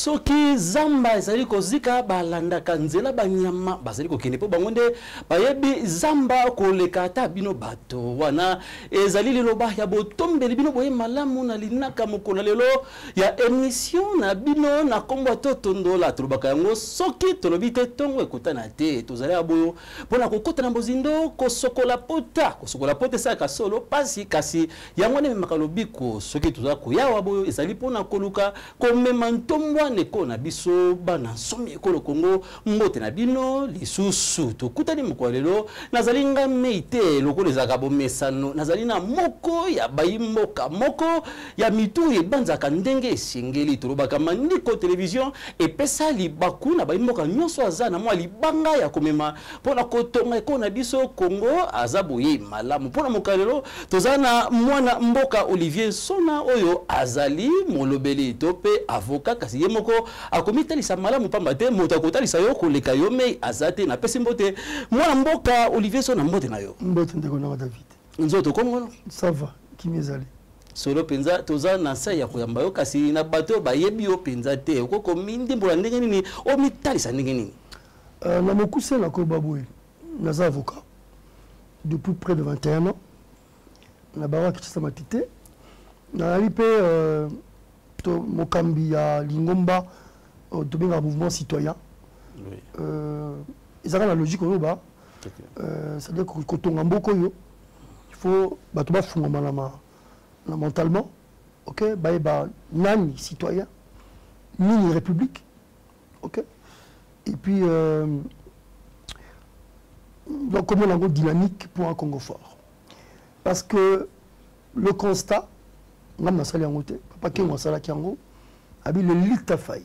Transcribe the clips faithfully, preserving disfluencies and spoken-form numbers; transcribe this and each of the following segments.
soki zamba ezali kozika balandaka nzela banyama bazali kokende po bango nde bayebi zamba koleka ata bino bato wana ezali liloba ya botombeli bino boye malamu na linaka mokolo lelo ya émission na bino na kombo to tondola tulobaka yango soki tolobi te tongo ekutana te tozali aboyo pona kokota na bozindo kosokola pota kosokola pota saka solo pasi kasi yango ne makalobiko soki tozala koyawa boyo ezali pona koluka komema ntombwa neko na biso bana somi ekolo Kongo mbote na bino lisusu tokutani mokolo lelo nazali ngame ite lokolo ezaka bomesano nazali na moko ya bayimboka moko ya mitu ebanzaka ndenge esengeli tolobaka mandiko television epesa libaku na bayimboka nyonso aza na mwa libanga ya komema pona kotonga eko na biso Kongo aza boye malamu pona mokalelo tozala na mwana mboka Olivier Sona oyo azali molobeli to pe avocat kasi ye moko akomitalisa malamu pamba te moto akotalisa yo koleka yo me azate na pesi mbote mwana mboka Olivier Sona mbote na yo mbote ndeko na David nzoto kongo ça va kimezali solo penza toza na sa ya koyamba yo kasi na bato bayebi yo penza te okoko mindimbola ndenge nini o mitalisa ndenge nini euh na mokuse na ko baboué naza avocat depuis près de vingt et un ans na bawa kitisa matite na ali pe euh to mokambi ya lingomba to benga mouvement citoyen oui euh ezaka na logique oyo ba euh c'est à dire que kotonga mboko yo il faut bato ba funga malama na mentalement OK ba ba nani citoyen ni république OK et puis euh donc comment on a une dynamique pour un Congo fort parce que le constat ngam na sali ngote papa ke mo sala kiango abi le lit failli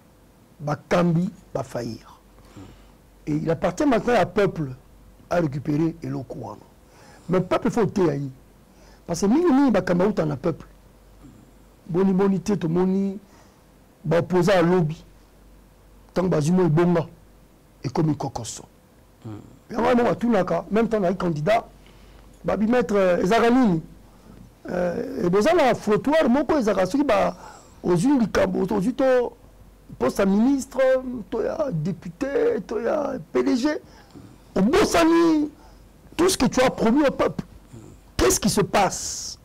ba kambi ba faillir et il appartient maintenant au peuple à récupérer et le courant mais peuple faut téaï parce que mingi ba kamba uta na peuple boni bonité to moni ba opposer à lobby tant ba jumo ibonga et comme kokoso et on va tout naka même temps na candidat ba bi mettre ezarani euh et besoin la frottoir moko ezaka soki ba ozuli likambo ozuli to poste à ministre to ya député to ya P D G au bosani tout ce que tu as promis au peuple qu'est-ce qui se passe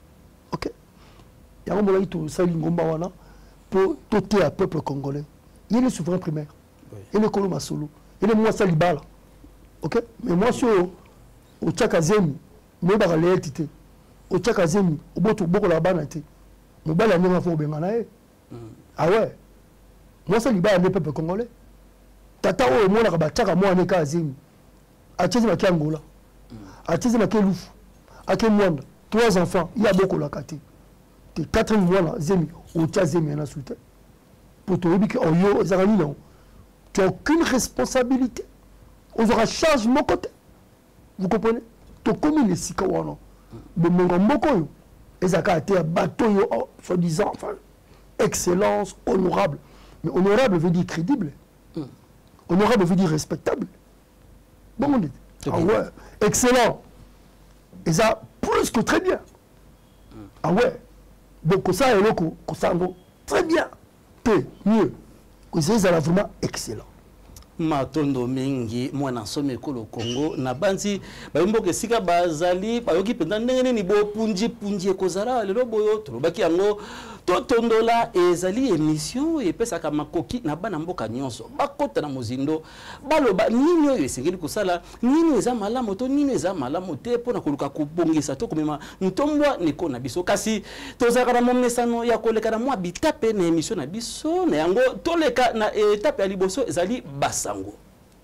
OK ya ngombo la to sali ngomba wana pour toter à peuple congolais il est le souverain primaire il est Koloma Solo il est moi salibala OK mais moi sur au Tchakazemi moi ba réalité au Tchakazemi au boto boko la bana te me bala ndema fo benga na e ah ouais moi ça libala le peuple congolais tata o mo na ka bataka mo ane ka azemi a tshezi ba kiangola a tshezi ba kelufu a ke mwanda trois enfants il y a beaucoup la kati te quatre mois na zemi au Tchazemi na soute pour te dire que oyo ezarani non tu as aucune responsabilité on aura charge mon côté vous comprenez to comme les sikawana de mon moko ezaka te bateau yo soi-disant enfin excellence honorable mais honorable veut dire crédible mm. honorable veut dire respectable bon on dit ah ouais excellent et ça plus que très bien mm. ah ouais donc ça et loko ça très bien peu mieux que c'est ça vraiment excellent matondo mingi mwana somi kolo Congo na banzi bayimboke sika bazali bayoki penda ndenge nini bo punji punji ekozala lelo boyo tolobaki yango totondola ezali émission epesaka makoki na bana mboka nyonso bakota na mozindo baloba nini oyo esengeli kosala nini eza malamu to nini eza malamu te pona koluka kubongisa to komema ntombwa neko na biso kasi tozaka na momesano ya koleka na mwa bitape na émission na biso na yango toleka na etape ya liboso ezali basa Sango.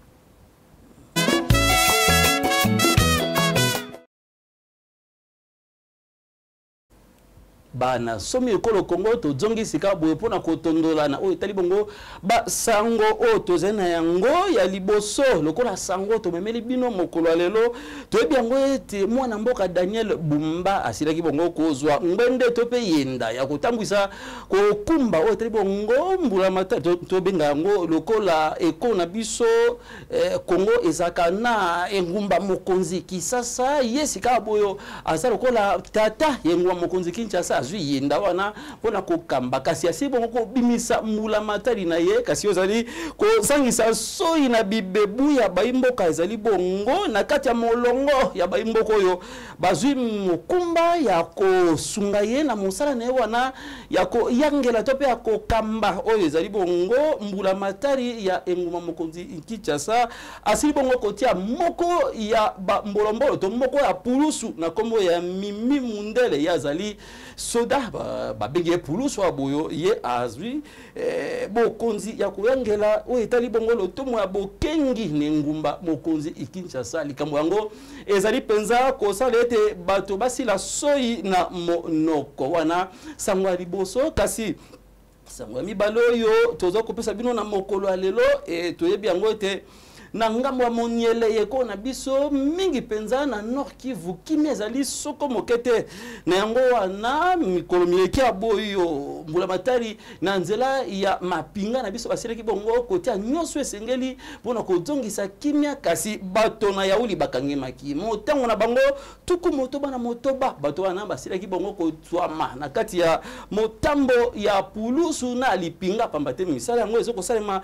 Bana somi ekolo Congo to zongi sika boye pona kotondola na o etali bongo ba sango o to zena yango ya liboso lokola sango to memeli bino mokolo lelo to ebi yango ete mwana mboka Daniel Bumba asilaki bongo kozwa ngwende to pe yenda ya kotambwisa ko kumba o etali bongo mbula mata to, to benga yango lokola eko na biso eh, Congo ezaka na engumba mokonzi Kisasa yesika boyo asa lokola tata yengwa mokonzi Kinshasa azwi yenda wana pona ko kamba kasi asi bongo ko bimisa mbula matari na ye kasi ozali ko sangisa soyi na bibebu ya baimboka ezali bongo na kati ya molongo ya baimboko oyo bazwi mokumba ya ko sunga ye na mosala na ye wana ya ko yangela to pe ya ko kamba oyo ezali bongo mbula matari ya enguma mokonzi Kinshasa asili bongo kotia moko ya ba mbolombolo to moko ya pulusu na kombo ya Mimi Mundele ya zali soda ba, ba bege pulusu wa boyo ye azwi eh, bokonzi ya kuyangela oyo etali bongo lotomo ya bokengi ne ngumba mokonzi Kinshasa likambo yango ezali penza kosala ete bato basila soyi na monoko wana sangwa liboso kasi sangwa mibalo oyo toza kopesa bino na mokolo alelo e toyebi yango ete na ngambo ya moniele yeko na biso mingi penza na Nord Kivu kimi ezali soko mokete na yango wana mikolo mileki ya boyo mbula matari na nzela ya mapinga na biso basilaki bongo kotia nyonso esengeli mpona kozongisa kimia kasi bato na yauli bakangemaki motango na bango tuku motoba na motoba bato wana basilaki bongo kotwama na kati ya motambo ya pulusu na lipinga pamba te misala yango ezokosalema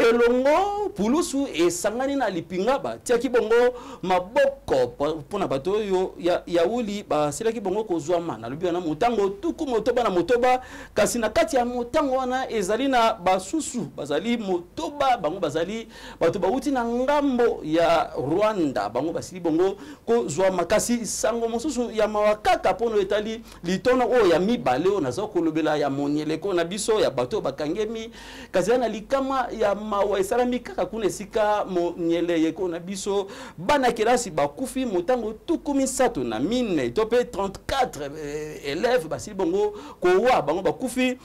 elongo pulusu esanga na lipinga ba tiaki bongo maboko pona bato oyo ya yauli basilaki bongo kozwama na lobi na motango tuku motoba na motoba kasi na kati ya motango wana ezali na basusu bazali motoba bango bazali bato bauti na ngambo ya Rwanda bango basili bongo kozwama kasi sango mosusu ya mawakaka pono etali litono oyo ya mibale oyo nazo kolobela ya monieleko na biso ya bato bakangemi kasi na likama ya mawa esalami kaka kuna esika nyele yeko na biso bana kelasi bakufi motango tukumi sato na mine tope trente-quatre élèves basili bongo kowa bango bakufi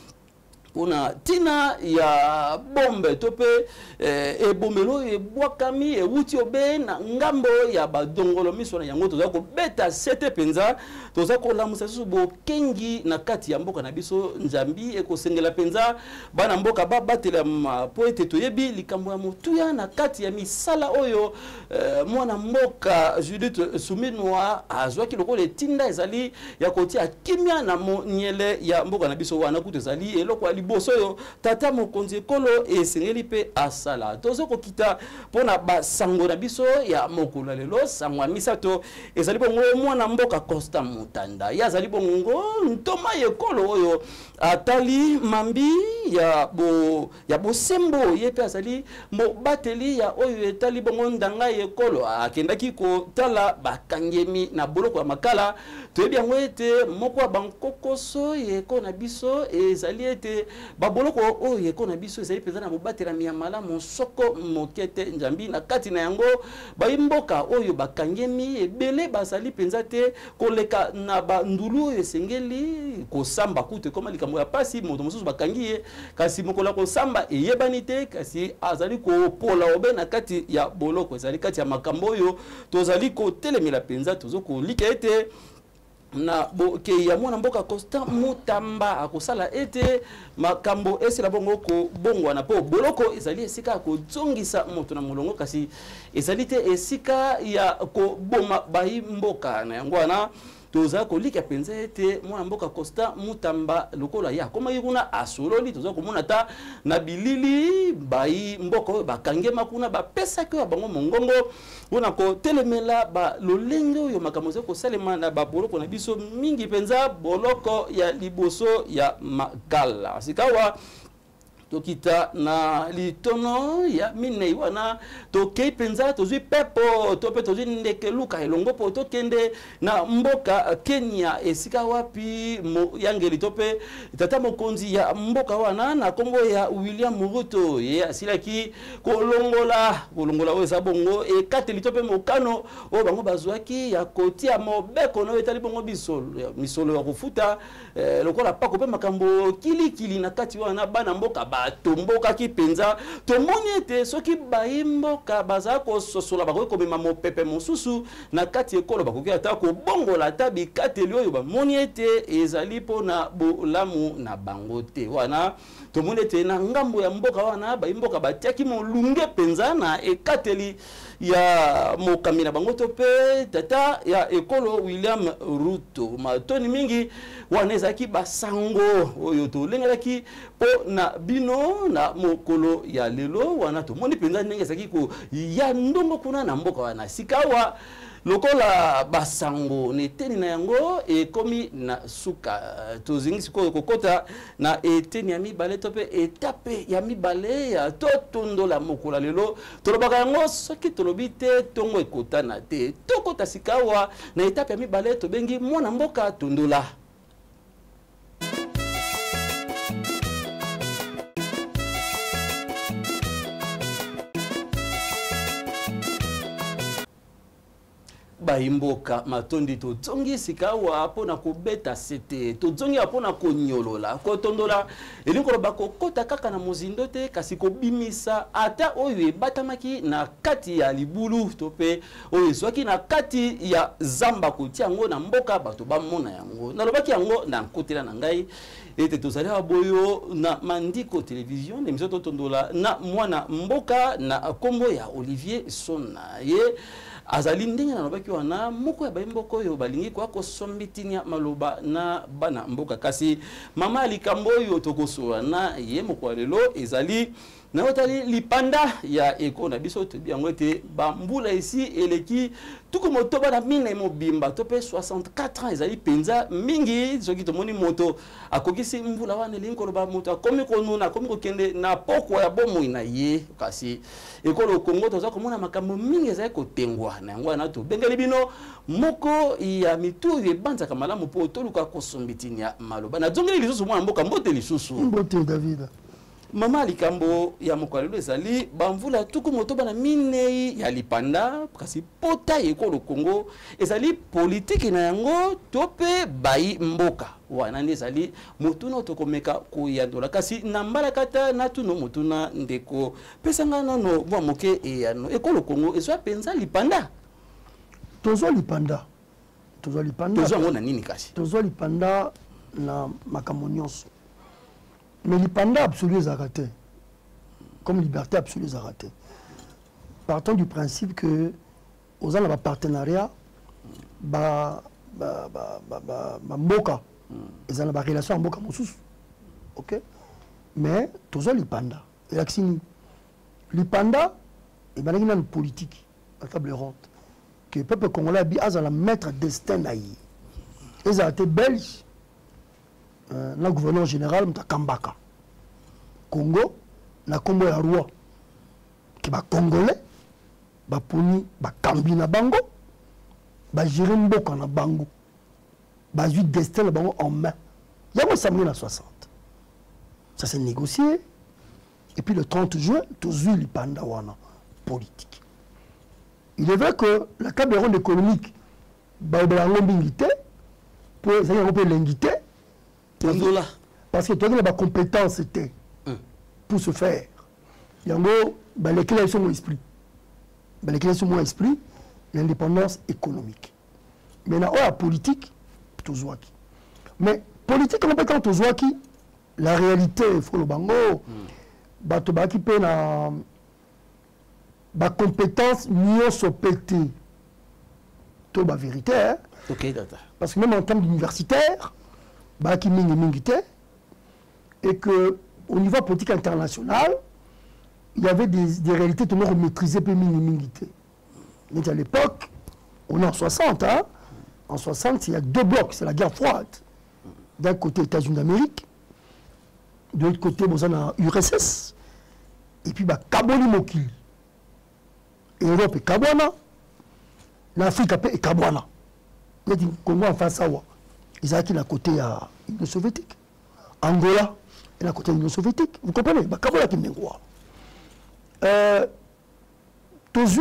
kuna tina ya bombe tope eh, ebomelo ebwakami ewuti obe na ngambo ya badongolo miso na yango toza ko beta sete penza toza ko lamusa susu bokengi na kati ya mboka na biso nzambi ekosengela penza bana mboka babatela po ete toyebi likambo ya motuya na kati ya misala oyo eh, mwana mboka Judith Suminwa azwaki lokola etinda ezali ya kotia kimia na monyele ya mboka na biso wana kutu ezali eloko liboso yo tata mokonzi ekolo esengeli pe asala tozo kokita pona basango na biso ya mokolo lelo sangwa misato ezali bongo mwana mboka Costa Mutanda ya zali bongo ntoma ekolo oyo atali mambi ya bo ya bosembo ye pe azali mo bateli ya oyo etali bongo ndanga ekolo akendaki ko tala bakangemi na boloko ya makala toyebi yango ete moko ya bankokoso yeko na biso ezali ete baboloko oyo yeko na biso ezali penza na mobatela miyamala mosoko mokete njambi na kati na yango baimboka oyo bakangemi ebele bazali penza te koleka na bandulu oyo esengeli kosamba kutu ekoma likambo ya pasi moto mosusu bakangi ye kasi mokola kosamba eyebani te kasi azali kopola obe na kati ya boloko ezali kati ya makambo oyo tozali kotelemela penza tozo kolika ete na boke ya mwana mboka Costa Mutamba akosala ete makambo esila bongo ko bongwa na po boloko ezali esika ko zongisa moto na molongo kasi ezali te esika ya ko boma bayi mboka na yango wana toza kolika penza ete mwana mboka Costa Mutamba lokola ya koma yuna asololi toza komona ta na bilili bayi mboka bakangema kuna bapesa ke bango mongongo bona ko telemela ba lolenge oyo makambo ze ko salema na ba boloko na biso mingi penza boloko ya liboso ya makala sikawa tokita na litono ya minei wana tokei penza tozwi pepo tope tozwi ndeke luka elongo po tokende na mboka Kenya esika wapi mo yangeli tope tata mokonzi ya mboka wana na kombo ya William Ruto ye asilaki kolongola kolongola oza bongo e kateli tope mokano o bango bazwaki ya kotia mobeko no etali bongo bisolo misolo ya kufuta eh, lokola pako pe makambo kili kili na kati wana bana mboka tomboka ki penza tomoni ete soki baimboka baza ko sosola bako komema mopepe mosusu na kati ekolo bakoki ata ko bongola ta bikateli oyo bamoni ete ezali pona bolamu na bango te wana tomoni ete na ngambo ya mboka wana baimboka batiaki molunge penza na ekateli ya mokamina bango to pe tata ya ekolo William Ruto matoni mingi wanezaki basango oyo to lengelaki po na bino na mokolo ya lelo wana to moni penza ndenge saki ko ya ndongo kuna na mboka wana sikawa lokola basango neteni na yango ekomi na suka tozingi sikoyo kokota na eteni ya mibale to pe etape ya mibale ya totondola mokola lelo tolobaka yango soki tolobi te tongo ekotana te tokota sikawa na etape ya mibale tobengi mwana mboka tondola. Baimboka matondi to zongi sikawa apona kubeta sete to zongi apona konyolola kotondola elinko bako kota kaka na mozindo te kasi ko bimisa ata oyo batamaki na kati ya libulu to pe oyo swaki na kati ya zamba kotia yango na mboka bato bamona yango nalobaki yango na nkotela na ngai ete tozali aboyo na Mandiko Television émission totondola na mwana mboka na kombo ya Olivier Sona ye azali ndenge na lobaki wana moko ya baimboka oyo balingi kwa kosombitinya maloba na bana mboka kasi mama likambo oyo tokosola na ye moko lelo ezali na otali lipanda ya eko na biso to biango te bambula isi eleki tuko moto bana mina mobimba to pe soixante-quatre ans ezali penza mingi soki to moni moto akokisi mbula wana linko loba moto akomi konuna akomi kokende na poko ya bomo ina ye kasi ekolo Kongo toza komona makambo mingi ezali kotengwa na yango na to bengeli bino moko ya mitu ebanza kamala mopo to luka kosombitinya maloba na zongeli lisusu mwana mboka mbote lisusu mbote David mama likambo ya mokalelo ezali bamvula tuku moto bana minei ya lipanda kasi pota ekolo Kongo ezali politique na yango tope bai mboka wana ezali mutuna tokomeka kuyandola kasi na mbala kata na tuno mutuna ndeko pesanga nano bwa moke eyano ekolo Kongo ezwa penza lipanda tozo lipanda tozo lipanda tozo ngona nini kasi tozo lipanda na makambo nyonso. Mais l'ipanda absolu est raté. Comme liberté absolue est raté. Partons du principe que aux gens de partenariat, bah, bah, bah, bah, bah, bah, mboka, ils ont la relation à mboka moussous. Ok? Mais tous les l'ipanda. Et l'axini, l'ipanda, et bien il y a une politique à table ronde que le peuple congolais a la mettre destin naï. Ils ont été belges. Euh, le gouverneur général Mta Kambaka Congo na kombo ya roi ki ba congolais ba poni ba kambi na bango ba gérer mboka na bango ba ju destin na bango en main yango samedi na soixante ça s'est négocié et puis le trente juin tous eu l'ipanda wana politique. Il est vrai que la table ronde économique ba belango mbingité pour ça y a l'ingité. Parce que toi, tu as des compétences pour se faire. Il y a les clés sont mon esprit. Les clés sont mon esprit, l'indépendance économique. Maintenant, la politique, Tozouaki. Mais politique, on peut quand Tozouaki, la réalité, il faut le bango, Batobaki peut na ba compétence mieux se péter. Tout la vérité. Parce que même en termes d'universitaire, Baki mingi mingi te, et que au niveau politique international, il y avait des, des réalités que nous maîtriser peu mingi mingi te. Mais à l'époque, on est en soixante, hein. En soixante, il y a deux blocs, c'est la guerre froide. D'un côté, États-Unis d'Amérique, de l'autre côté, on a U R S S, et puis bah, Kaboni Moki. Europe et Kabwana, l'Afrique et Kabwana. Il y a des Congo en face à ils ont qui à côté à l'Union soviétique. Angola est à côté de l'Union soviétique. Vous comprenez? Kabula qui est quoi? Tozu,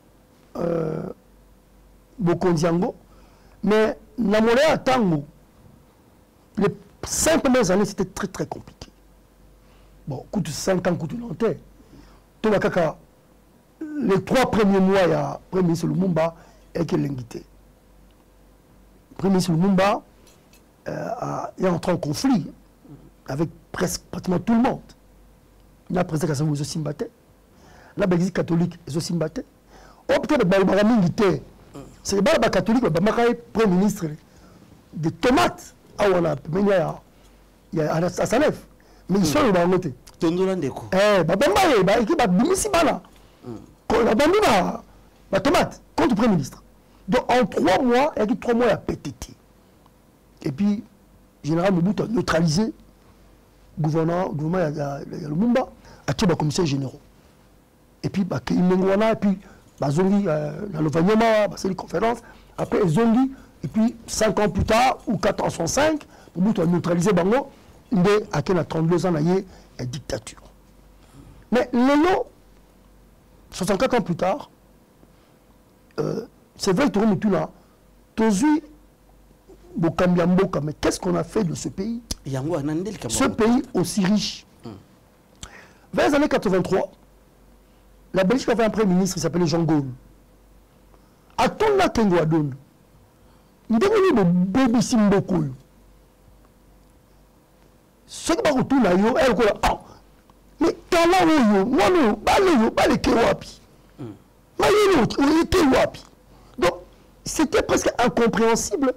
Bokondiango, mais Namolé à Tango, les cinq premières années c'était très très compliqué. Bon, coûte cinq ans, coûte longtemps. Tout le caca, les trois premiers mois, il y a le Premier ministre Lumumba et qui est l'invité. Le Premier ministre Lumumba euh, est entré en conflit avec presque pratiquement tout le monde. La présidence est aussi battu. La Belgique catholique est aussi battue. oh peut-être balobaka mingi te c'est bala bacatholique babamaka ye premier ministre de tomate awana pemeni ya ya asalef mais iso oyo bango te tondola ndeko eh babamba ye baeki babimisi bana babandi batomate contre premier ministre donc en trois mois il y a trois mois ya P T T et puis général Mobutu a neutralisé gouvernement gouvernement ya Lumumba a tué les commissaires généraux et puis bah et puis bah zongi dans le Vanyama bah c'est une conférence après zongi et puis cinq ans plus tard ou quatre ans soixante-cinq Mobutu a neutralisé bango ndé à quel a trente-deux ans naïe et dictature mais lelo soixante-quatre ans plus tard euh, c'est vrai que tout là tozui bokambi mboka mais qu'est-ce qu'on a fait de ce pays ce pays aussi riche vers les années quatre-vingt-trois la Belgique avait un premier ministre qui s'appelait Jean Gaulle à ton la kengo adon ndengoni bo bébé simboko ce qui va retourner yo elle ko ah mais kala yo moi non balé yo balé ke wapi malé yo ke wapi donc c'était presque incompréhensible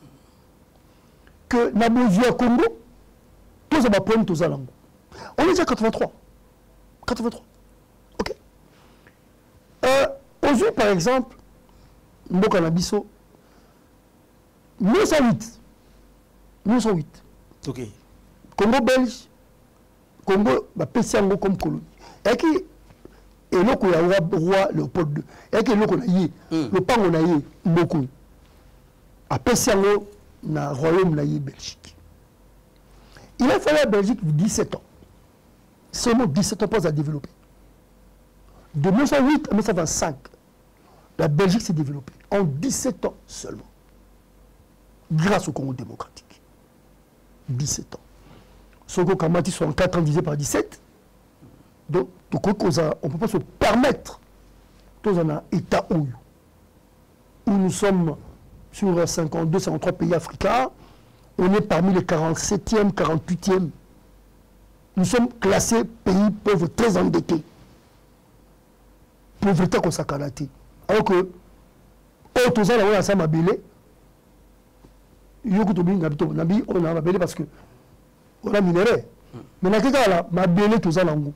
que na Bolivie Congo tous ça va prendre tous à langue on est déjà quatre-vingt-trois quatre-vingt-trois ok euh, aujourd'hui par exemple mboka na biso mille neuf cent huit mille neuf cent huit ok Congo belge Congo ba pesi yango comme colonie et qui eloko ya roi Léopold deux et qui eloko na ye le pango na ye mboko a pesi yango na royaume na ye Belgique il a fallu à la Belgique dix-sept ans seulement dix-sept ans pour se développer de mille neuf cent huit à mille neuf cent vingt-cinq la Belgique s'est développée en dix-sept ans seulement grâce au Congo démocratique dix-sept ans Sonko Kamati soixante-quatre ans divisé par dix-sept donc on ne peut pas se permettre dans un état où où nous sommes sur cinquante-deux cinquante-trois pays africains on est parmi les quarante-septième quarante-huitième nous sommes classés pays pauvres très endettés pauvreté qu'on s'accalate alors que au tout ça là on a ça mabélé yoko to binga bito nabi on a mabélé parce que on a minéré mais na kika là mabélé tout ça lango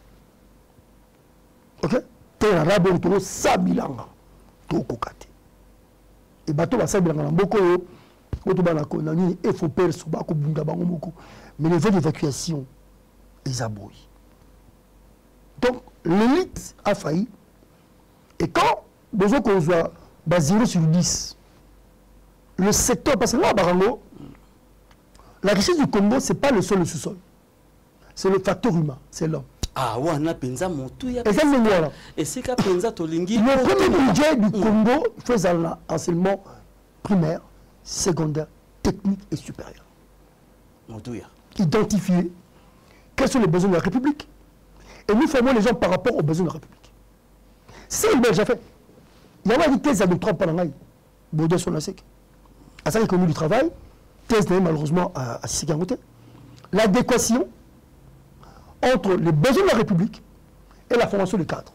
ok te na rabo to sabilanga to kokate et bato ba sabilanga na mboko yo to bana ko na ni il faut perso ba ko bunda bango moko mais les voies d'évacuation les abouillent donc l'élite a failli et quand besoin qu'on soit bah, zéro sur dix le secteur parce que là Barango la richesse du Congo c'est pas le sol le sous-sol c'est le facteur humain c'est l'homme ah ouais on a penza motu ya et ça c'est voilà et c'est qu'a penza tolingi le premier budget du Congo faisait l'enseignement primaire secondaire technique et supérieur motu ya identifier quels sont les besoins de la République et nous formons les gens par rapport aux besoins de la République c'est le déjà fait il y a une thèse à doctorat pendant l'aïe Baudouin sur la sec à ça l'économie du travail thèse malheureusement à Sigangote l'adéquation entre les besoins de la République et la formation des cadres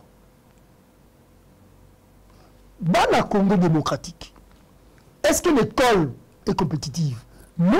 dans la Congo démocratique est-ce que l'école est compétitive? Non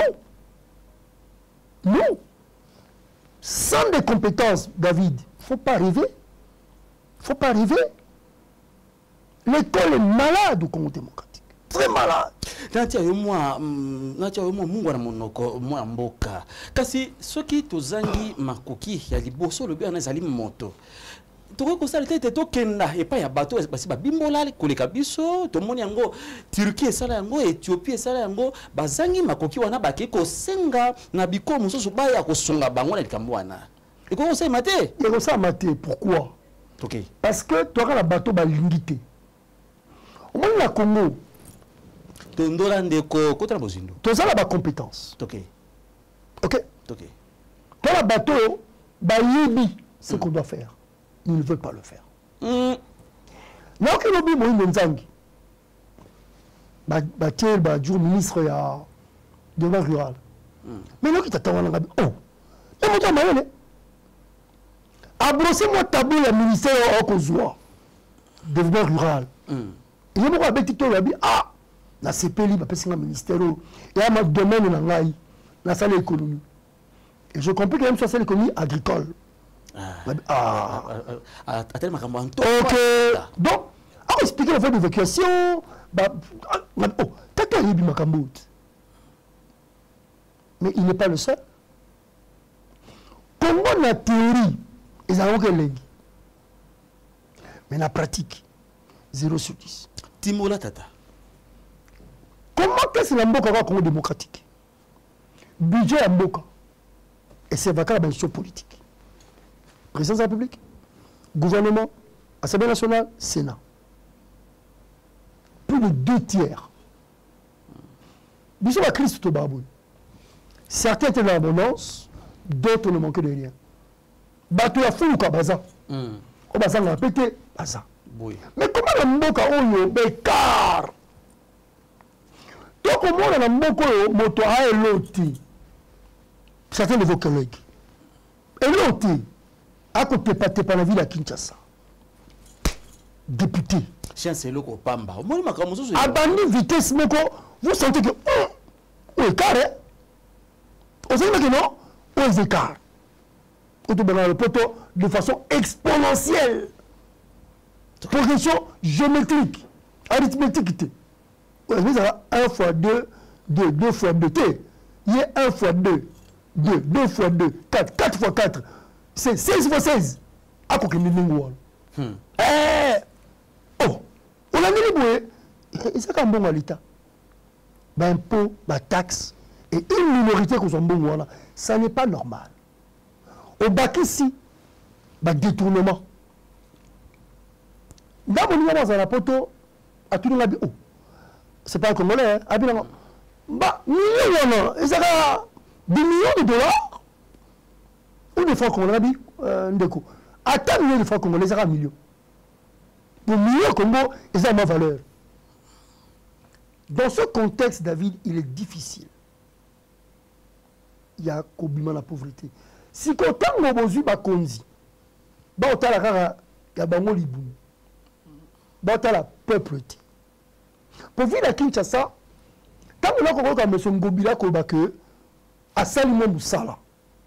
non sans des compétences David il ne faut pas arriver il ne faut pas arriver l'école est malade au Congo démocratique très malade natia yo mwa natia yo mwa mungu na monoko mwa mboka kasi soki tozangi makoki ya liboso lobi ana zali moto toko ko sala tete to kenda epa ya bato basi ba bimbola koleka biso to moni yango Turquie sala yango Ethiopie sala yango bazangi makoki wana bake ko senga na biko mususu ba ya ko songa bango na likambo wana eko ko sa mate eko sa mate pourquoi OK parce que to ka la bato ba lingité au moins la Congo tondola ndeko kota bozindo tozala ba compétence OK OK OK to la bateau ba yibi ce qu'on doit faire ils ne veulent pas le faire mm. non que lobi mo nzangi ba ba tiel ba jour ministre ya développement rural mm. mais non qui t'attend là oh et moi t'as abrosser moi tabou le ministère au Kozwa développement rural Il y a beaucoup de petits qui ont ah, na C P L I, parce que c'est un ministère, il y a un domaine dans la la salle économie. Et je comprends que même sur la salle économie agricole. Ah, à tel moment. Ok. Donc, à expliquer la fin d'évacuation, bah, oh, t'as Libi Makambout. Mais il n'est pas le seul. Comment la théorie, ils ont aucun langue. Mais la pratique, zéro sur dix. Timola Tata. Comment est-ce que la Mboka va Congo démocratique? Budget à Mboka. Et c'est vacant la mission politique. Présidence de la République, gouvernement, Assemblée nationale, Sénat. Plus de deux tiers. Bisous la crise tout babou. Certains étaient dans l'abondance, d'autres ne manquaient de rien. Bateau à fou ou quoi, baza. Au baza, on a pété, baza. Mais comment la Mboka oyo bécar? Donc, comment la Mboka oyo moto a eloti? Certains de vos collègues. Eloti. À côté pas pas la ville à Kinshasa. Député. Chien c'est loko pamba. Moi ma kamuso c'est. Abandon vitesse moko, vous sentez que oh, écart hein. Vous savez que non, aux écarts. Quand on le poteau de façon exponentielle. Progression géométrique, arithmétique. Vous avez un fois deux, deux, deux fois deux. Il y a un fois deux, deux, deux fois deux, quatre, quatre fois quatre. C'est seize fois seize. À quoi que nous nous Eh oh, on a mis les bouées. Et c'est quand bon à l'État. Ben impôt, ben taxe et une minorité qui sont bons voilà, ça n'est pas normal. Au bac ici, ben détournement. Dans mon niveau dans la poto, à tout le monde oh, c'est pas un Congolais, hein, bah millions et ça a des millions de dollars. Ou des francs congolais, euh, ndeko. Attends millions de francs congolais, ça a un million. Pour millions Congo, ça a ma valeur. Dans ce contexte, David, il est difficile. Il y a qu'obima la pauvreté. Si quand on a besoin de Konzi, bah on a la rara, il y a bango libou. Bah on a la pauvreté. Pour vivre à Kinshasa, quand on a encore comme M. Ngobila Kobake, à Salimon Moussala.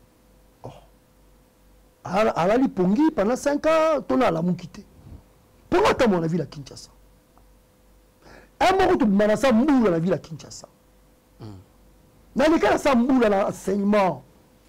À la Lipongi, pendant cinq ans, on a la moukité. Pourquoi tu as mon avis à Kinshasa? Un moment où tu m'as dit que la ville à Kinshasa. Dans le cas de ça, l'enseignement.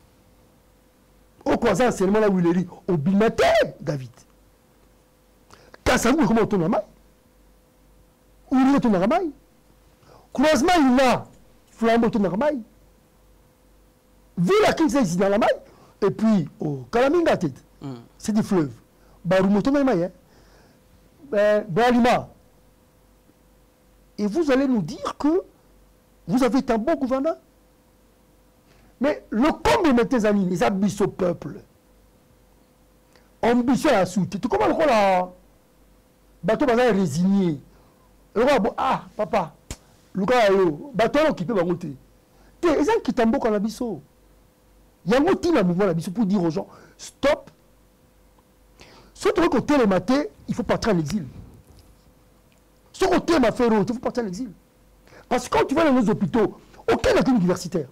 Au croisant l'enseignement là où il est dit, au Bimate, David. Quand ça vous comment on tourne la main? Où il est tourne la main? Croisement il a, flambeau tourne la main. Ville à Kinshasa ici dans la main. Et puis, au Kalaminga tête, mm. c'est du fleuve. Barumoto Maïmaï, ben, Balima. Et vous allez nous dire que vous avez été un bon gouverneur. Mais le comble de mes amis, les abus au peuple, ambition à la soute. Tu comment le là, bateau est résigné. Le roi, ah, papa, le gars, bateau qui peut monter. Tu es un qui t'en beaucoup en abisso. Il y a un motif dans le mouvement pour dire aux gens, stop. Si tu veux côté le matin, il faut partir en exil. Si tu veux ma faire, il faut partir en exil. Parce que quand tu vas dans nos hôpitaux, aucun école universitaire.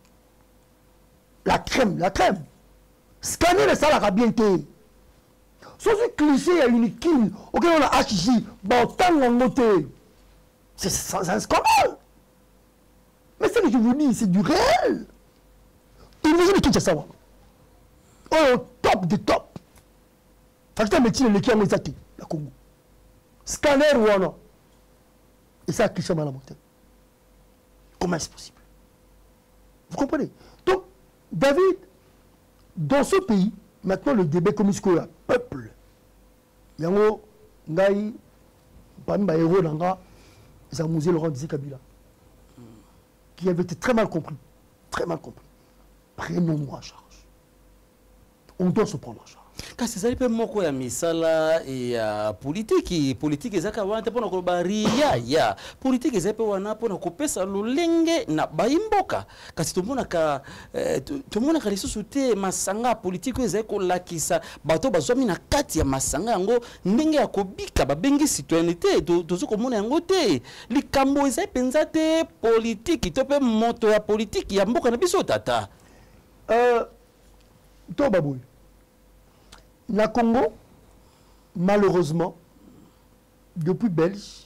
La crème, la crème. Scanner les salles à bien été. Sans ce cliché à une kin, auquel on a H J, bon, tant de noté. C'est un scandale. Mais ce que je vous dis, c'est du réel. Il vous dit que c'est ça. Oh, top de top. Facteur métier, le qui a mis ça, la Congo. Scanner ou non. Et ça a cliché mal à monter. Comment est-ce possible? Vous comprenez? Donc, David, dans ce pays, maintenant le débat comme il y a peuple. Il y a un Ngaï, parmi les héros d'Anga, c'est Mouzé Laurent Dizé Kabila, qui avait été très mal compris. Très mal compris. Prenons-nous en charge. On doit se prendre en charge. kasi ezali mpe moko ya misala ya politiki politiki ezalaka wana te mpona koloba ria ya politiki ezali mpe wana mpona kopesa lolenge na bayimboka kasi tomonaka eh, tomonaka lisusu te masanga ya politiki oyo ezali kolakisa bato bazwami na kati ya masanga yango ndenge ya kobika babengi citoyenneté tozo komona yango te likambo ezali mpenza te politiki to mpe moto ya politiki ya mboka na biso tata euh, to baboy na Congo, malheureusement, depuis Belge,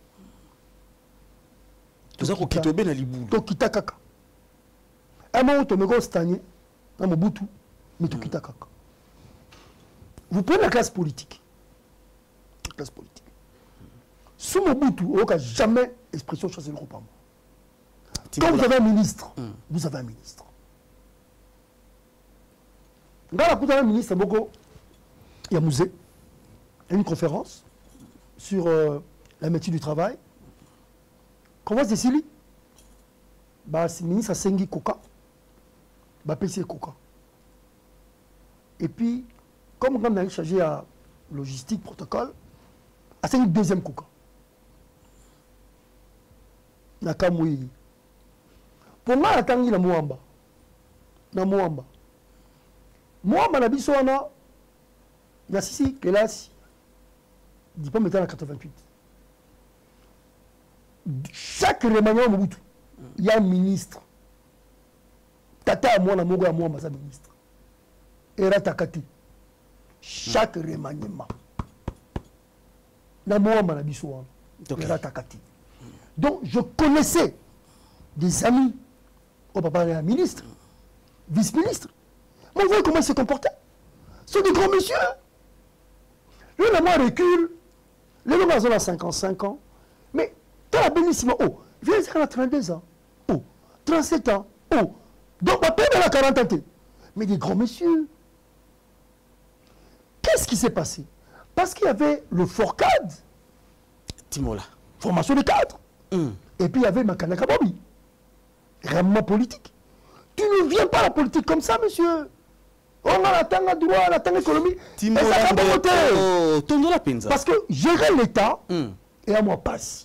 Tokita Kaka. Un moment, tu me stagné, un Mobutu, mais Tokita Kaka. Vous prenez la classe politique. La classe politique. Sous Mobutu, on n'a jamais expression chasse de groupe. Quand vous avez un ministre, mm. vous avez un ministre. Quand vous avez un ministre, il y a un musée, il y a une conférence sur euh, la métier du travail. Comment c'est Sili? Bah, c'est le ministre Sengi Koka. Bah, P C Koka. Et puis, comme on a chargé à logistique, protocole, c'est une deuxième Koka. Nakamui. Pour moi, la tangi la Mouamba. Na Mouamba. Mouamba na bisona. Il y a six classes, diplôme était en quatre-vingt-huit. Chaque remaniement Mobutu, il y a un ministre. Tata à moi, la mogo à moi, ma ministre. Et là, takati. Chaque remaniement. La moi, ma bisouan. Et là, takati. Donc, je connaissais des amis au papa de la ministre, vice-ministre. Moi, vous voyez comment ils se comportaient. Ce sont des grands messieurs. Le moi recule, les gens ont cinquante-cinq ans, mais tu as bénissimo, oh, viens à trente-deux ans, oh, trente-sept ans, oh, donc ma peine à la quarante ans. Mais des grands messieurs. Qu'est-ce qui s'est passé? Parce qu'il y avait le Forcad, Timola, formation de cadre, mm. et puis il y avait Makanaka Bobby, vraiment politique. Tu ne viens pas à la politique comme ça, monsieur. On a la tanga droit, la tanga économie. Et ça va pas voter. Parce que gérer l'État, mm. et à moi passe.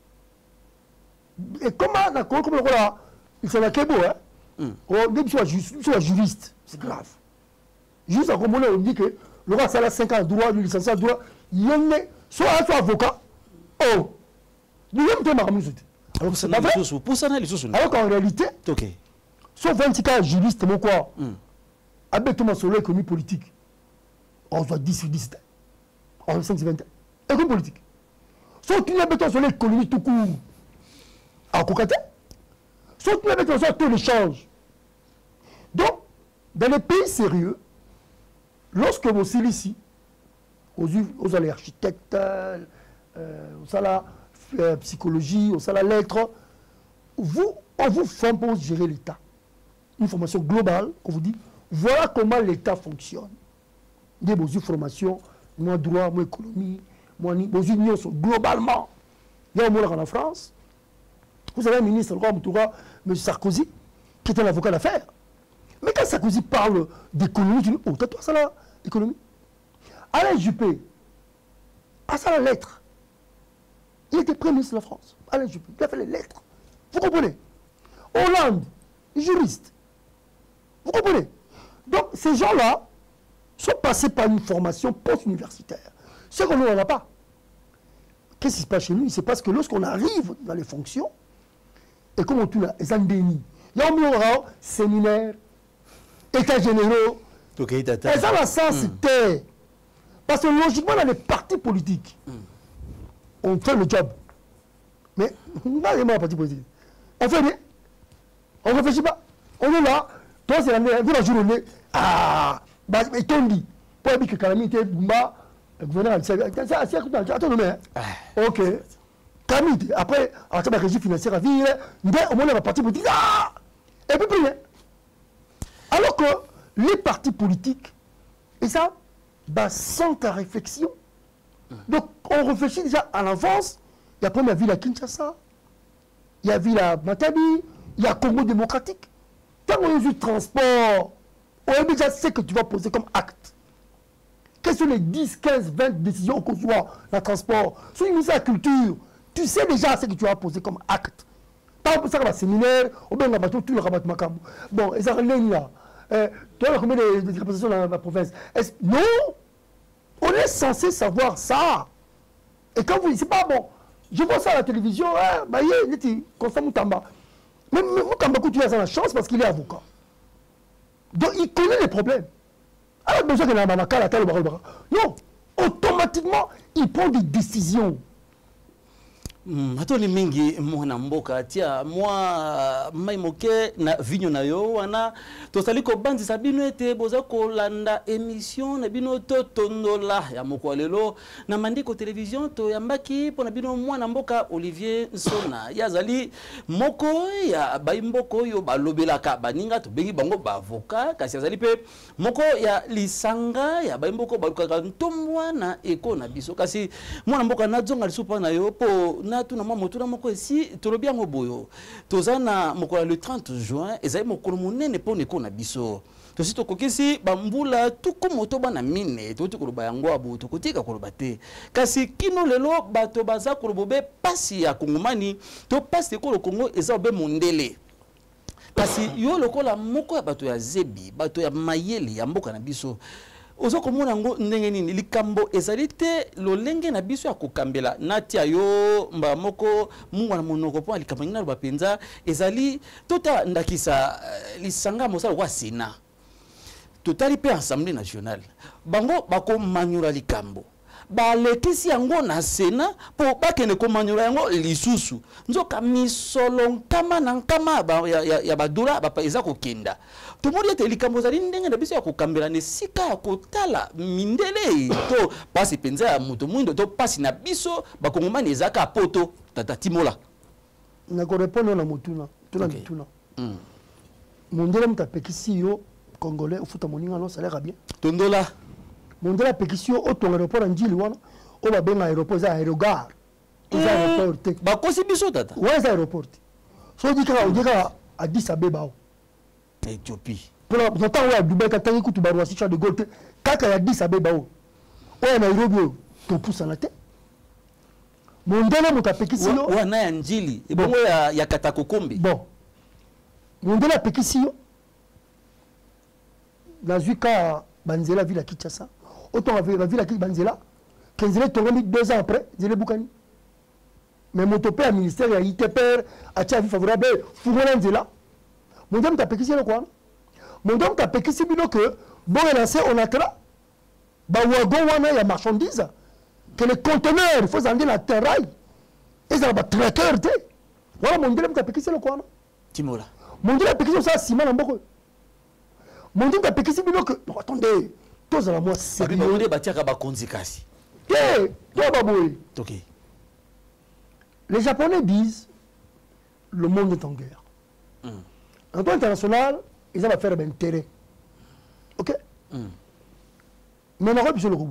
Et comment, comme le roi, il s'en a qu'un beau, hein. Dès qu'il soit juriste, c'est grave. Juste à Combolé, on dit que le roi, ça a cinq ans de droit, lui, licencié en droit, il y en a, soit soit avocat, oh, nous n'aimons pas ma musique. Alors c'est pas vrai. Alors qu'en réalité, soit vingt-six ans juriste, c'est mon quoi. Avec Thomas Solo, économie politique. On soit dix sur dix. On soit cinq sur vingt. Économie politique. Soit tu n'as pas Thomas Solo, économie tout court. À Kokate. Soit tu n'as pas Thomas Solo, tout l'échange. Donc, dans les pays sérieux, lorsque vous êtes ici, aux, aux allez architectes, euh, aux allez euh, psychologie, aux allez lettres, vous, on vous forme pour gérer l'État. Une formation globale, on vous dit, voilà comment l'État fonctionne. Des beaux formations, moi droit, moi économie, moi beaux unions sont globalement. Il y a un mot en France. Vous avez un ministre, M. Sarkozy, qui est un avocat d'affaires. Mais quand Sarkozy parle d'économie, tu dis, oh, t'as toi ça là, économie. Alain Juppé, à ça la lettre. Il était premier ministre de la France. Alain Juppé, il a fait les lettres. Vous comprenez? Hollande, juriste. Vous comprenez? Donc, ces gens-là sont passés par une formation post-universitaire. Ce qu'on n'en a pas. Qu'est-ce qui se passe chez nous? C'est parce que lorsqu'on arrive dans les fonctions, et comme on tourne les endémies, il y a un séminaire, états généraux, et ça, la sens, c'était. Parce que logiquement, dans les partis politiques, mm. on fait le job. Mais, on n'a pas de parti politique. On fait rien. On ne réfléchit pas. On est là. Toi, c'est la journée. Ah, mais ton dit. Pour dire que Kalami était Bumba, le gouverneur, c'est attends, mais. Ok. Kalami, après, en termes de régie financière à ville, au moins, la partie politique. Ah! Et puis, plus rien. Alors que les partis politiques, et ça, bah, sans ta réflexion. Donc, on réfléchit déjà à l'avance. Il y a comme la ville à Kinshasa, il y a la ville à Matadi, il y a Congo démocratique. Quand on est du transport, on déjà sait que tu vas poser comme acte. quelles sont les dix, quinze, vingt décisions qu'on soit dans le transport, sur une mise à la culture, tu sais déjà ce que tu as posé comme acte. Pas pour ça que le séminaire, ou bien tout le rabat macambo. Bon, et ça revient là. Tu as combien de représentations dans la province? Non! On est censé savoir ça. Et quand vous dites, c'est pas bon. Je vois ça à la télévision, hein, bah, il est Constant Moutamba. Mais Moutamba, tu as la chance parce qu'il est avocat. Donc il connaît les problèmes. Alors, besoin que la mamaka, la telle, non, automatiquement, il prend des décisions. Matoni mingi mwana mboka tia mwa mai moke na vinyo na yo wana tosali ko bandi sabino ete boza ko landa émission na bino to tondola ya moko lelo na mandiko télévision to yambaki pona bino mwana mboka Olivier Nsona yazali moko ya bai mboko yo balobelaka baninga to bengi bango ba avocat kasi yazali pe moko ya lisanga ya bai mboko balukaka ntombwa na eko na biso kasi mwana mboka na zonga lisupa na yo po na tuna mwa motura moko esi tolobi yango boyo tozana moko le trente juin ezali mokolo monene po neko na biso tosi tokokisi bambula tuko moto bana mine toti koloba yango abo tokotika koloba te kasi kino lelo bato baza kolobobe pasi ya kongomani to pasi ko Kongo eza obe mondele kasi yo lokola moko ya bato ya zebi bato ya mayele ya mboka na biso ozo komona ngo ndenge nini likambo ezali te lolenge na biso ya kokambela natia yo mba moko mungu na monoko po likambo ngina ba penza ezali tota ndakisa uh, lisanga mosala kwa sena totali pe assemblée nationale bango bako manyura likambo ba letisi yango na sena po bakene ko manyura yango lisusu nzoka misolo nkama na nkama ba, ya, ya, ya badula ba eza kokenda tomori ete likambo zali ndenge na biso ya kokambela ne sika ya kotala mindele to pasi penza ya muto mwindo to pasi na biso bakongomani ezaka poto tata Timola na ko répondre na mutuna tuna okay. Mutuna mm. Mondele mtapekisi yo congolais ufuta moninga no salaire bien tondola mondele apekisi yo otonga aéroport njili wana o ba benga aéroport za aérogare za aéroport te ba kosi biso tata wa za aéroport so dika odika Addis Abeba Éthiopie. Pour la temps où Dubaï quand tu écoutes Baroua si tu as de Gaulle quand il y a Addis Abeba où ouais Nairobi tu pousses en la tête mon délai mon tapekisi yo ouais na njili et bon ya ya katakokombi bon mon délai apekisi yo la zuka Banzela ville à Kinshasa autant avec la ville à Banzela Kenzela tongami deux ans après Zele Boukani mais mon topé à ministère ya I T P R a tia vie favorable Fougola Nzela mon dame t'a péquissé le quoi mon dame t'a péquissé bino que bon lancé on a tra ba wagon wana ya marchandise que les conteneurs il faut s'en la terraille et ça va tracteur té voilà mon dame t'a péquissé le quoi Timola mon dame t'a péquissé ça ciment en boko mon dame t'a péquissé bino que non attendez tous à la moi c'est bien on est bâti à ba konzikasi eh toi baboy OK les japonais disent le monde est en guerre mm. En temps international, ils ont affaire à l'intérêt. Ok mm. Mais on a besoin de le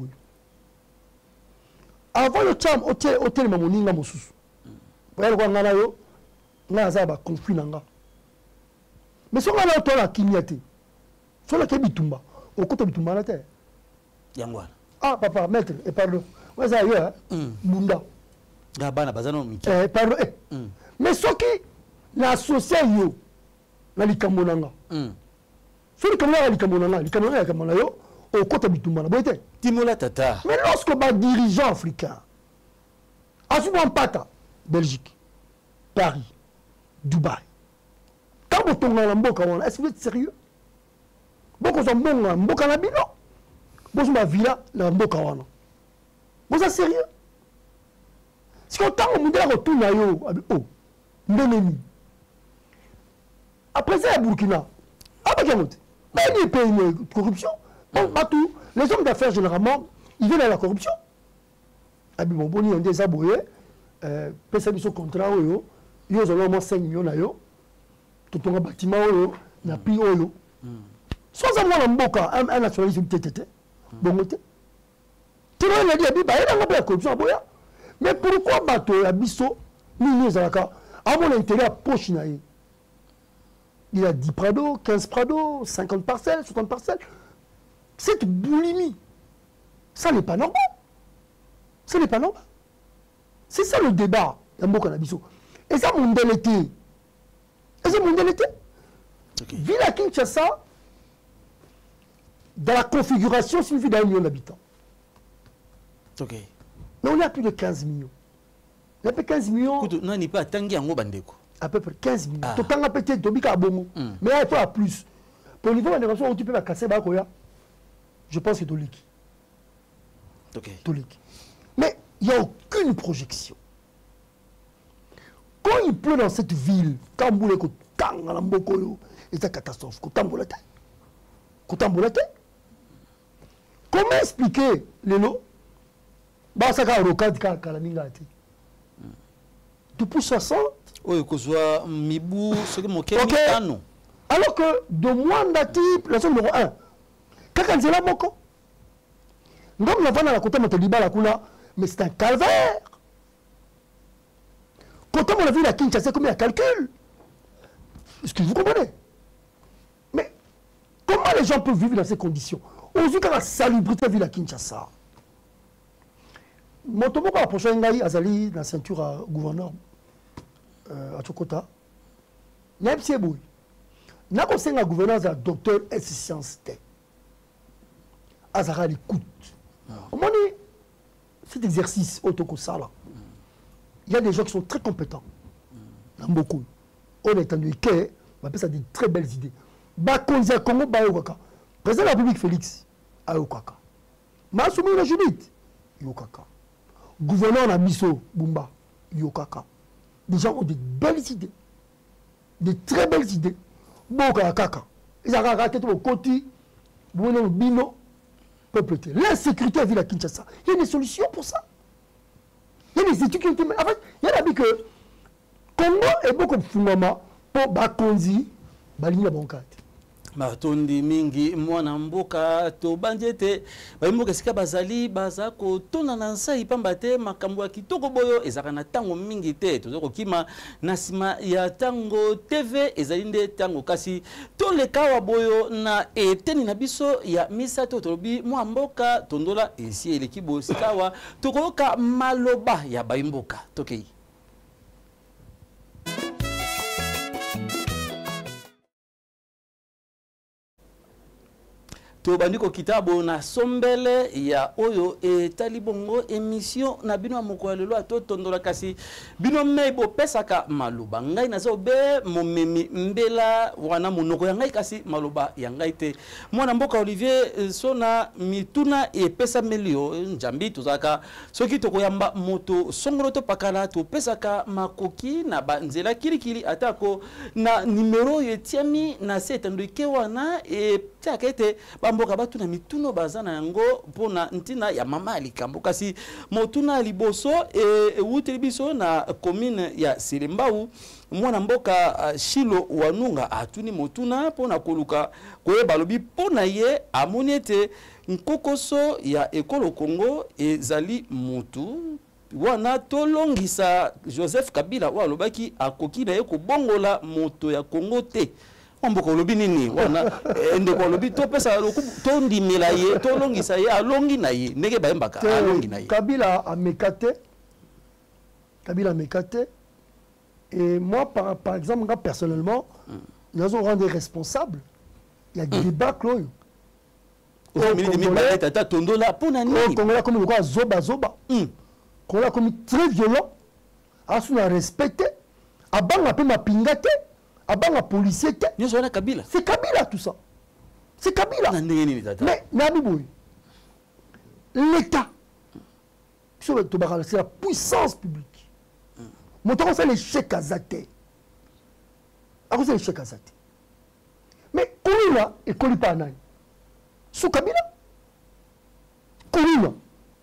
avant le cham, hôtel, hôtel, mamoni, na mosus. Pour aller voir ngana yo, ngana za ba conflit nanga. Mais si on a l'autre la kimiate, sur la kebitumba, au côté bitumba la terre. Yangwa. Ah papa, maître, et pardon. Moi ça yo, hein? Bunda. Gabana bazano miki. Eh pardon. Eh. Mais ce qui l'associé yo. Na likambo nanga mm. So likambo na likambo nanga likambo na likambo na yo au côté bitumba na boite Timola tata mais lorsque ba dirigeant africain asuba mpata Belgique Paris Dubaï quand vous tombez na mboka wana est-ce que vous êtes sérieux boko zo mbonga mboka na bino bozo ma villa na mboka wana bozo sérieux si on t'a mon délai retour na yo oh ndemeni. Après ça, à Burkina, avec un autre, il y a pays de corruption. Bon, partout, les hommes d'affaires, généralement, ils viennent à la corruption. Ah, bon, bon, ils ont des aboués, personne sur contrat, ils ont au moins cinq millions d'euros. Tout un bâtiment, il y a plus d'euros. Sans avoir un boca, un nationaliste, un T T T, bon, côté. Tout le monde a dit, il y a la corruption, mais pourquoi bateau, à Bisso, nous, nous, à mon intérêt, à Pochinaï. Il a dix prados, quinze prados, cinquante parcelles, soixante parcelles. Cette boulimie, Ça n'est pas normal. Ça n'est pas normal. C'est ça le débat. Et ça, mon délété. Et ça, mon délété. Ville à Kinshasa, dans la configuration, c'est une ville d'un million d'habitants. Ok. Mais on est à plus de quinze millions. On a à peu quinze millions. Non, il pas tangi en bandeko. À peu près quinze millions. Ah. Tout le temps, peut-être, Tobika a bon. Mais il faut à plus. Pour le niveau de la négociation, tu peux la casser, je pense que c'est Toliki. Ok. Toliki. Mais il n'y a aucune projection. Quand il pleut dans cette ville, quand vous voulez que c'est une catastrophe. Comment expliquer les lots? Depuis soixante. Oui, que soit Mibou, ce que mon Ok. Alors que de Mwanda type, la zone numéro un. Quand on dit là, Moko. Nous avons la côté de mais c'est un calvaire. Quand on a vu la Kinshasa, comme il y a calcul. Est-ce que vous comprenez? Mais comment les gens peuvent vivre dans ces conditions? Aujourd'hui, quand la salubrité vit la Kinshasa, Motomoko a approché Ngaï Azali dans la ceinture à gouverneur euh, à Chokota. N'a pas boui. N'a pas un gouverneur à docteur S sciences T. Azara l'écoute. Au moment où cet exercice autokosala, il y a des gens qui sont très compétents. Dans beaucoup. On est entendu que, on appelle ça des très belles idées. Bakonza Congo Bayokaka. Président de la République Félix Ayokaka. Massoumi la Judith Yokaka. Gouverneur Nabiso Bumba Yokaka. Des gens ont de belles idées. De très belles idées. Bokaka. Ils ont raté tout au côté. Bouno Bino. L'insécurité à Ville Kinshasa. Il y a des solutions pour ça. Il y a des études qui ont été... En fait, il y a dit que Congo est beaucoup de fondaments pour Bakonzi, Balini Bankate. Matondi mingi mwana mboka to banjete baimboka sika bazali baza ko tona na nsai pamba te makambo ya kitoko boyo ezaka na tango mingi te tozoko kima na sima ya tango T V ezali nde tango kasi to lekawa boyo na eteni na biso ya misato tolobi mwa mboka tondola esi eleki bo sikawa tokoyoka maloba ya baimboka tokei. Tobandiko kitabo na sombele ya oyo etali bongo émission na bino moko lelo atotondola kasi bino mebo pesaka maluba ngai nazo be momemi mbela wana monoko ya ngai kasi maluba ya ngai te mwana mboka Olivier Sona mituna e pesa melio njambi tozaka soki tokoyamba moto songolo to pakala to pesaka makoki na banzela kirikiri atako na numero yetiami na setandike wana e takete mboka batu na mituno bazana yango pona ntina ya mama likambo kasi motuna liboso e wuteli biso na commune ya Silimbau mwana mboka uh, Shilo Wanunga atuni motuna pona koluka koyeba lobi pona ye amonete nkokoso ya ekolo Congo ezali mutu wana tolongisa Joseph Kabila wa lobaki akoki na ye kobongola moto ya Congo te. Mboka olobi nini wana ndeko olobi to pesa to ndimela ye to longisa ye alongi na ye ndenge bayembaka alongi na ye Kabila a mekate Kabila a mekate et moi par, par exemple moi personnellement mm. nous avons rendu responsable il y a des mm. débats clos au Congolais tata tondola pona nini au Congolais comme le quoi zoba zoba mm. Congolais comme très violent a su respecter a banga pe mapingate Abanga policier, Kabila. C'est Kabila tout ça. C'est Kabila. Mais Nabiboui, l'État, c'est la puissance publique. Mon temps c'est l'échec à Zate. À cause de l'échec à Zate. Mais Kolina et Kolipanay. Sous Kabila. Kolina.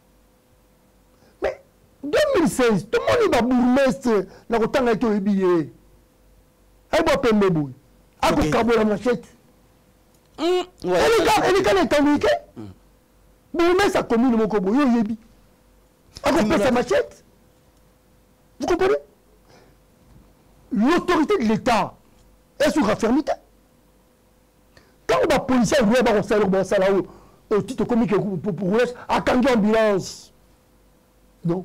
Mais deux mille seize, tout le monde est bourgmestre, n'a pas été oublié. Elle va payer mes bouilles. Elle va carbo la machette. Elle est quand elle est en week-end. Bon, mais ça commune mon cobo, yo yebi. Elle va payer sa machette. Vous comprenez? L'autorité de l'État est sous raffermité. Quand on va policier, on va au salaire, on va au salaire, au titre comique pour pour à Kangi ambulance. Non.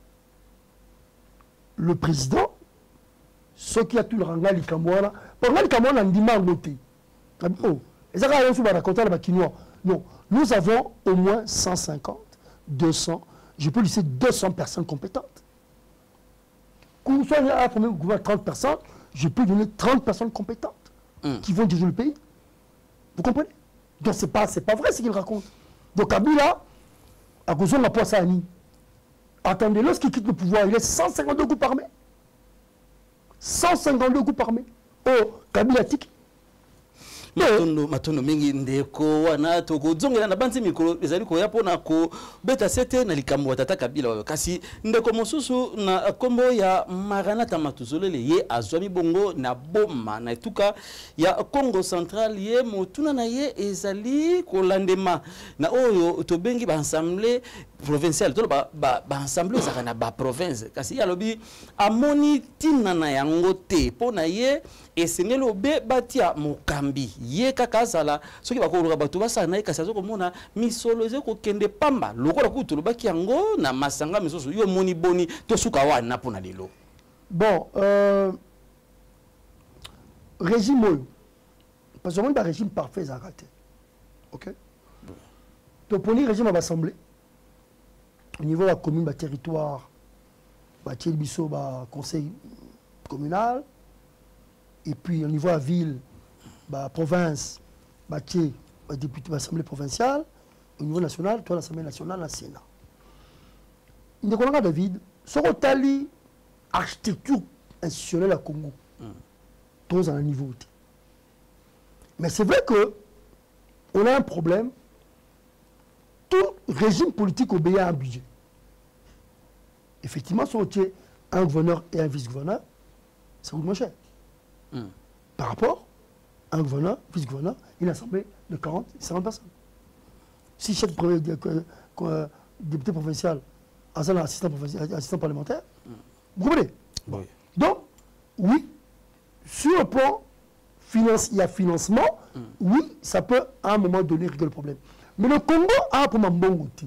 Le président, ce qui a tout le rang Likamwana, pendant Likamwana ndima ngoté. Oh, et ça va sur raconter la Kinois. Non, nous avons au moins cent cinquante, deux cents, je peux lister deux cents personnes compétentes. Quand nous sommes à la trente personnes, je peux donner trente personnes compétentes mm. qui vont diriger le pays. Vous comprenez? Donc c'est pas, c'est pas vrai ce qu'il raconte. Donc Kabila, à cause de la poisse à Annie, attendez, lorsqu'il quitte le pouvoir, il est cent cinquante-deux coups par mai. cent cinquante-deux coups par mai. Oh, Kabila Tiki. matondo matondo mingi ndeko wana toko zongela na banzi mikolo ezali ko yapo na ko beta sete na likambo watata Kabila kasi ndeko mosusu na kombo ya Maranatha Matuzolele ye azwami bongo na boma na etuka ya Congo Central ye motuna na ye ezali ko landema na oyo tobengi ba assemblée provinciale to ba ba assemblée ezaka na ba province kasi ya lobi amoni tina na yango te pona ye esengelo be batia mokambi ye kaka azala soki bakoluka bato basala ye kasi azokomona misolo ezokokende pamba lokola kutu lobaki yango na masanga misusu yo moni boni tosuka wana mpona lelo. Bon, euh, régime oyo parce que on a un régime parfait à rater. OK? Donc pour le régime à l'Assemblée au niveau de la commune, le territoire, le biso, le conseil communal, et puis au niveau de la ville, la province, le député de l'Assemblée provinciale, au niveau national, toi l'Assemblée nationale, le Sénat. Nous avons David, ce que l'architecture institutionnelle à Congo, tous à un niveau. Mais c'est vrai qu'on a un problème. Tout régime politique obéit à un budget. Effectivement, si on tient un gouverneur et un vice-gouverneur, ça coûte moins cher. Mm. Par rapport à un gouverneur, vice-gouverneur, une assemblée de quarante, cinquante personnes. Si chaque premier, euh, euh, député provincial a un assistant, assistant parlementaire, mm. vous comprenez? Oui. Donc, oui, sur le plan finance, il y a financement, mm. oui, ça peut à un moment donné régler le problème. Mais le Congo a pour un bon outil.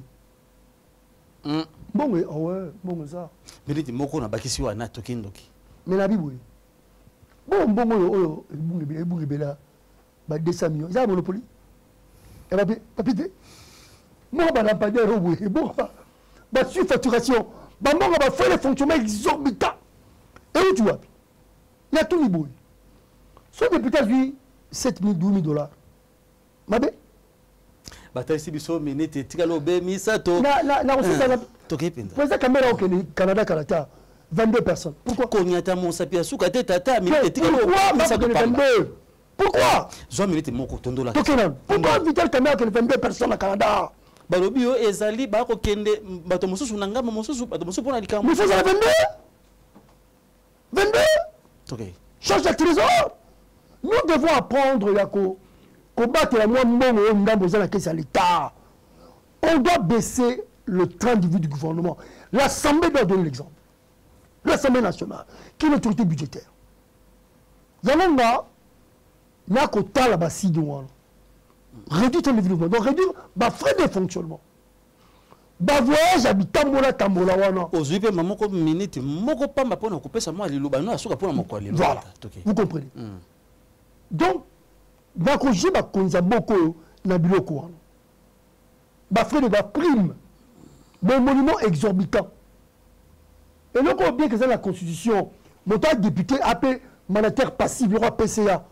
Bon, oui, ouais, bon, ça. Mais tu m'as dit que tu as un tokendoki. Mais la Bible, bon, bon, bon, bon, bon, bon, bon, deux cents millions. Il y a un monopole. Et bien, papité. Moi, je n'ai pas de robot. Bon, ma surfacturation. Bon, on va faire les fonctionnements exorbitants. Et où tu vois? Il y a tout le bruit. Son député a eu sept mille, douze mille dollars. Ma belle? Bataille biso minute tikalo be misato na na na osala tokipinda pour ça caméra au Canada Canada vingt-deux personnes. Pourquoi konyata mon sapia suka te tata minute tikalo misato vingt-deux. Pourquoi zo minute moko tondola tokenan pourquoi vital caméra que vingt-deux personnes au Canada balobi yo ezali ba ko kende bato mosusu na ngamba mosusu bato mosusu pona likambo mosusu vingt-deux vingt-deux. OK, change de trésor. Nous devons apprendre yako combattre la moins bon on la caisse à l'État. On doit baisser le train de vie du gouvernement. L'Assemblée doit donner l'exemple. L'Assemblée nationale, qui est l'autorité budgétaire. Il y en a qui ont côté la base de réduire le développement. Donc réduire les frais de fonctionnement. Bah voyage habitant mola tambola wana. Aujourd'hui maman comme minute moko pamba pona couper ça moi liloba no asuka pona moko liloba. Voilà. Vous comprenez. Mm. Donc bako jiba konza boko na biloko wana. Ba frais de ba prime. Bon monument exorbitant. Et donc on bien que c'est la constitution, mon tas député appelé mandataire passif le roi P C A.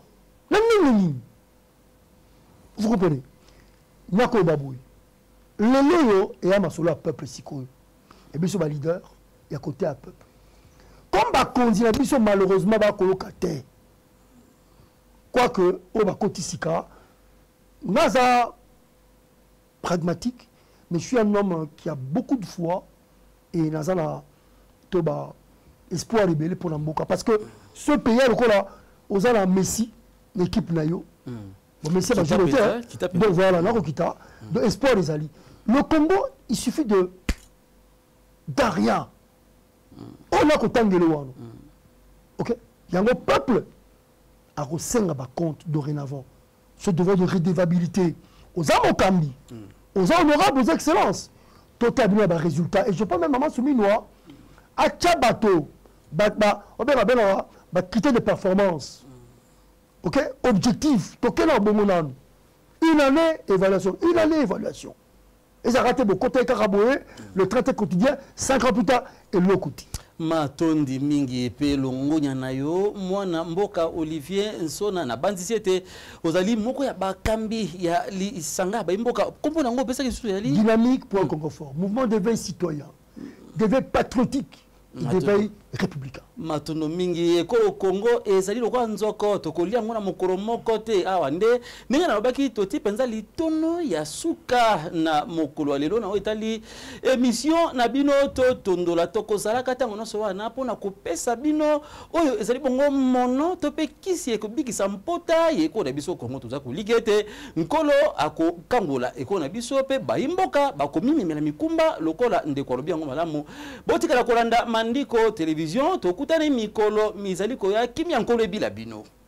Vous comprenez. Nyako baboui. Le léo et à masolo à peuple sikoyo. Et bien sur ma leader, il y a côté à peuple. Comme ba konzi na biso malheureusement ba koloka te. Quoique au ba koti sika, naza pragmatique, mais je suis un homme qui a beaucoup de foi et naza na toba espoir rebelle pour l'amboka parce que ce pays là aux ala Messi l'équipe nayo. Bon, Messi va jouer donc voilà na kokita de espoir les alliés. Le Congo, il suffit de d'un rien. On a kotangelo wana. OK? Il y a un peuple à resenga ba compte dorénavant. Ce devoir de redevabilité aux amokambi, aux honorables, aux excellences. Tout a bien des résultats. Et je peux même maman soumis noir à Tchabato, critère de performance. Ok? Objectif. Une année, évaluation. Une année, évaluation. Et ça a raté beaucoup. Côté Caraboué, le traité quotidien, cinq ans plus tard, et le côté. Matondi mingi pe longo nyanayo mwana mboka Olivier Nsona na bandisiete ozali moko ya bakambi ya li sanga ba mboka kombo nango pesa kisu ya li dynamique pour un Congo fort, mouvement d'éveil citoyen, d'éveil patriotique, d'éveil républicain. Matondo mingi eko Congo ezali lokwa nzoko tokolia ngona mokoro moko te awa nde ninga na baki toti penza litono ya suka na mokolo lelo na etali émission na bino to tondola tokozala katango no so wana pona kopesa bino oyo ezali bongo mono to pe kisi eko bikisa mpota yeko na biso Congo toza koligete nkolo ako kangola eko na biso pe bayimboka bakomimimela mikumba lokola ndeko lobi yango malamu botika la kolanda mandiko télévision to kutane mikolo mizali ko ya kimya nkolo ebila bino.